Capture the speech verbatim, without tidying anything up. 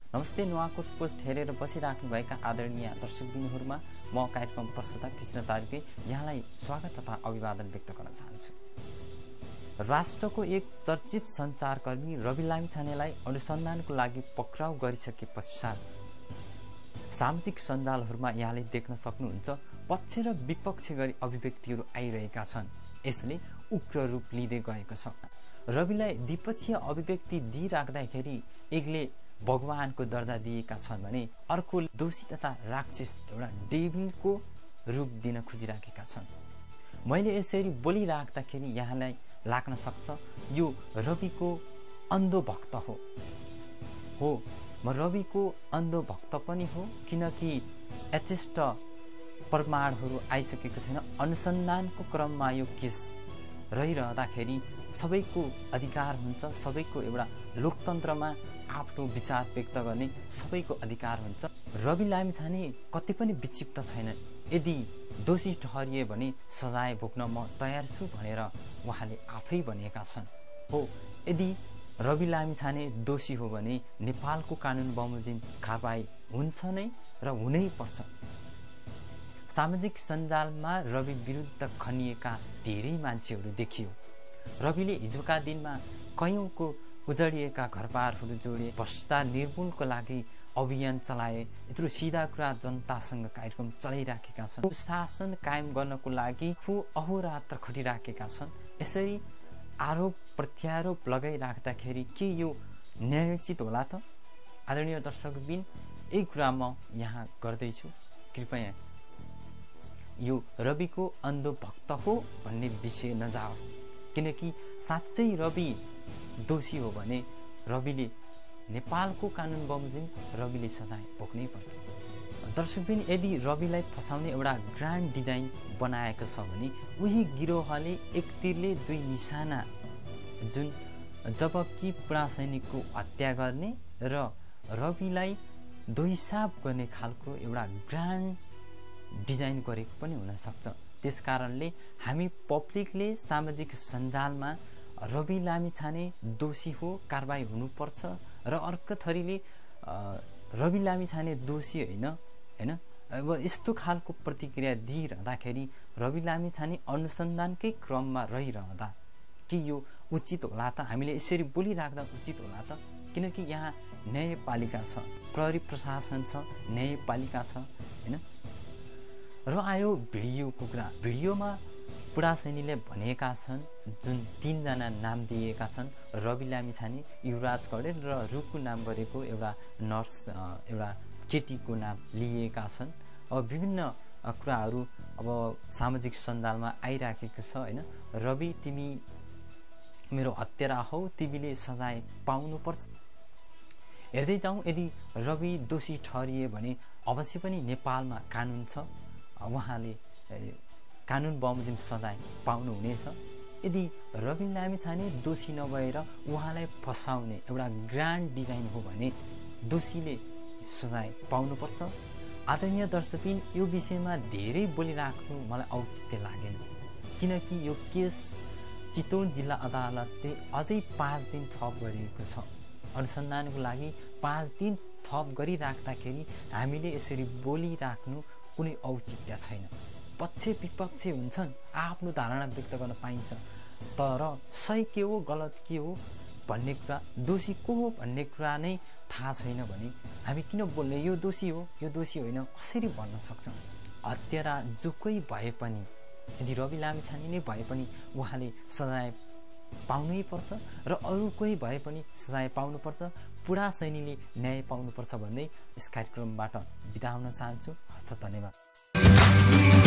नमस्ते। नुवाकोट पोस्ट हेरेर बसिराख्नुभएका आदरणीय दर्शकबिनहरूमा म कार्यक्रम प्रस्तुता कृष्ण तारुके यहाँलाई स्वागत तथा अभिवादन व्यक्त गर्न चाहन्छु। राष्ट्रको एक चर्चित सञ्चारकर्मी रवि लामिछानेलाई अनुसन्धानको लागि पक्राउ गरिसके पश्चात सामाजिक सञ्जालहरूमा यहाँले देख्न सक्नुहुन्छ पक्ष र विपक्ष गरी अभिव्यक्तिहरू आइरहेका छन्। यसले उग्र रूप लिँदै गएको छ। रविलाई द्विपक्षीय अभिव्यक्ति दिइराख्दाखेरि एकले भगवानको दर्जा दिएका छन् भने अर्को दोषी तथा राक्षस एउटा डेभिलको रूप दिन खोजिराखेका छन्। मैले यसरी बोलिराख्दाखेरि यहाँलाई लाग्न सक्छ यो रविको अन्धो भक्त हो हो म रविको अन्धो भक्त पनि हो, किनकि यथेष्ट प्रमाणहरू आइसकेको छैन। अनुसन्धानको क्रममा यो केस रहिरहँदाखेरि सबैको अधिकार हुन्छ, सबैको एउटा लोकतन्त्रमा आफ्नो विचार व्यक्त गर्ने सबैको अधिकार हुन्छ। रवि लामिछाने कति पनि विक्षिप्त छैन। यदि दोषी ठहरिए भने सजाय भोग्न म तयार छु भनेर उहाँले आफै भनेका छन्। हो, यदि रवि लामिछाने दोषी हो भने नेपालको कानुन बमोजिम कारबाही हुन्छ नै र हुनै पर्छ। सामाजिक सञ्जालमा रवि विरुद्ध खनिएका धेरै मान्छेहरू देखियो। रविले हिजोका दिनमा कयौंको उजडिएका घरबारहरू जोडे, भ्रष्टाचार निर्मूलको लागि अभियान चलाए, यत्रो सिधा कुरा जनतासँग कार्यक्रम चलाइराखेका छन्। शासन कायम गर्नको लागि फु अहोरात्र खटिराखेका छन्। यसरी आरोप प्रत्यारोप लगाइराख्दाखेरि के यो न्यायोचित होला त? आदरणीय दर्शकबिन, यही कुरा म यहाँ गर्दैछु। कृपया यो रविको अन्धो भक्त हो भन्ने विषय नजाओस्, किनकि साँच्चै रवि दोषी हो भने रविले नेपालको कानुन बमोजिम रविले सजाय भोग्नै पर्छ। दर्शकबिन, यदि रविलाई फसाउने एउटा ग्रान्ड डिजाइन बनाएको छ भने उही गिरोहले एक तीरले दुई निशाना, जुन जबकि पुरा सैनिकको हत्या गर्ने र रविलाई दोहिसाब गर्ने खालको एउटा ग्रान्ड डिजाइन गरेको पनि हुन सक्छ। त्यसकारणले हामी पब्लिकले सामाजिक सञ्जालमा रवि लामिछाने दोषी हो, कारबाही हुनुपर्छ र अर्को थरीले रवि लामिछाने दोषी होइन होइन अब यस्तो खालको प्रतिक्रिया दिइरहँदाखेरि रवि लामिछाने अनुसन्धानकै क्रममा रहिरहँदा कि यो उचित होला त? हामीले यसरी बोलिराख्दा उचित होला त? किनकि यहाँ न्यायपालिका छ, प्रहरी प्रशासन छ, न्यायपालिका छ होइन। र आयो भिडियोको कुरा। भिडियोमा पुरा सैनीले भनेका छन्, जुन तीनजना नाम दिएका छन्, रवि लामिछाने, युवराज कडेल र रुकु नाम गरेको एउटा नर्स, एउटा केटीको नाम लिएका छन्। अब विभिन्न कुराहरू अब सामाजिक सञ्जालमा आइराखेको छ होइन। रवि, तिमी मेरो हत्यारा हौ, तिमीले सजाय पाउनुपर्छ। हेर्दै जाउँ, यदि रवि दोषी ठहरिए भने अवश्य पनि नेपालमा कानुन छ, उहाँले कानुन बमोजिम सजाय पाउनुहुनेछ। यदि रवि लामिछाने दोषी नभएर उहाँलाई फसाउने एउटा ग्रान्ड डिजाइन हो भने दोषीले सजाय पाउनुपर्छ। आदरणीय दर्शकबिन, यो विषयमा धेरै बोलिराख्नु मलाई औचित्य लागेन, किनकि यो केस चितवन जिल्ला अदालतले अझै पाँच दिन थप गरिएको छ। अनुसन्धानको लागि पाँच दिन थप गरिराख्दाखेरि हामीले यसरी बोलिराख्नु कुनै औचित्य छैन। पक्ष विपक्ष हुन्छन्, आफ्नो धारणा व्यक्त गर्न पाइन्छ, तर सही के हो गलत के हो भन्ने कुरा, दोषी को हो भन्ने कुरा नै थाहा छैन भने हामी किन बोल्ने यो दोषी हो यो दोषी होइन कसरी भन्न सक्छौँ? हत्यारा जो कोही भए पनि, यदि रवि लामिछाने नै भए पनि उहाँले सजाय पाउनै पर्छ र अरू कोही भए पनि सजाय पाउनुपर्छ। पुरा सैनीले न्याय पाउनुपर्छ भन्दै यस कार्यक्रमबाट बिदा हुन चाहन्छु। हस्त धन्यवाद।